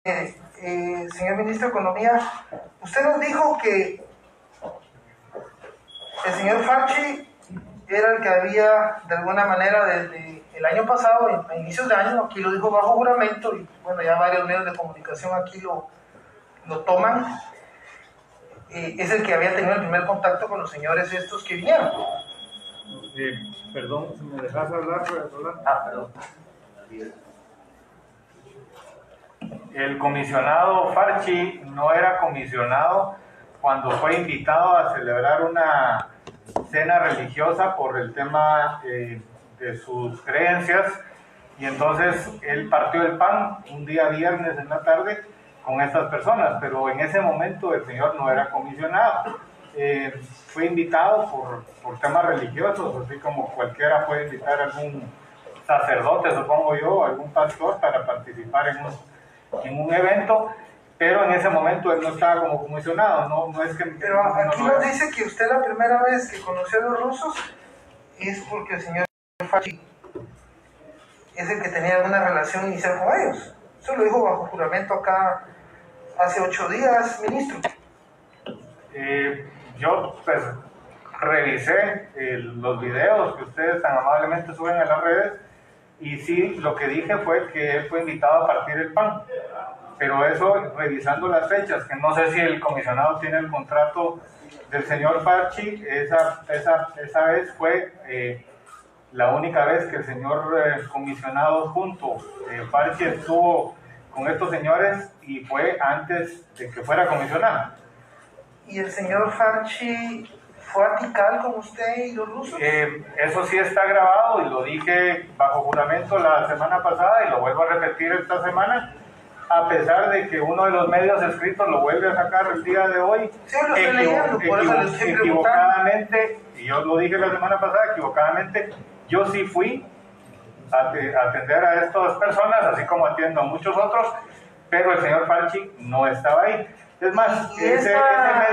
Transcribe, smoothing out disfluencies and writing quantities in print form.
Señor Ministro de Economía, usted nos dijo que el señor Farchi era el que había, de alguna manera, desde el año pasado, a inicios de año, aquí lo dijo bajo juramento, y bueno, ya varios medios de comunicación aquí lo toman, es el que había tenido el primer contacto con los señores estos que vinieron. Perdón, si me dejas hablar, Perdón. El comisionado Farchi no era comisionado cuando fue invitado a celebrar una cena religiosa por el tema de sus creencias, y entonces él partió el pan un día viernes en la tarde con estas personas, pero en ese momento el señor no era comisionado. Fue invitado por temas religiosos, así como cualquiera puede invitar a algún sacerdote, supongo yo, algún pastor para participar en un evento, pero en ese momento él no estaba como comisionado. No es que... Pero aquí nos dice que usted la primera vez que conoció a los rusos es porque el señor Farchi es el que tenía alguna relación inicial con ellos. Eso lo dijo bajo juramento acá hace 8 días, ministro. Yo pues revisé los videos que ustedes tan amablemente suben a las redes, y sí, lo que dije fue que él fue invitado a partir el pan, pero eso, revisando las fechas, que no sé si el comisionado tiene el contrato del señor Farchi, esa vez fue la única vez que el señor comisionado junto Farchi estuvo con estos señores, y fue antes de que fuera comisionado. ¿Y el señor Farchi fue a Tikal con usted y los rusos? Eso sí está grabado, y lo dije bajo juramento la semana pasada y lo vuelvo a repetir esta semana, a pesar de que uno de los medios escritos lo vuelve a sacar el día de hoy. Sí, lo estoy leyendo, por eso le estoy equivocadamente, y yo lo dije la semana pasada, equivocadamente, yo sí fui a atender a estas personas, así como atiendo a muchos otros, pero el señor Farchi no estaba ahí. Es más, ese